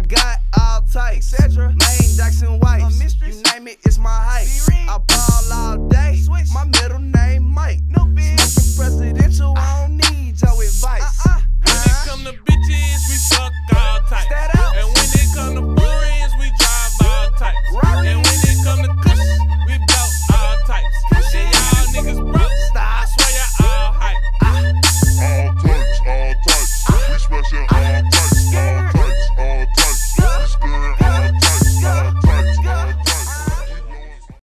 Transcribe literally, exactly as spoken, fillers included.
got all types, et cetera. Main Jackson White, you name it, it's my hype. I ball all day, my middle name Mike.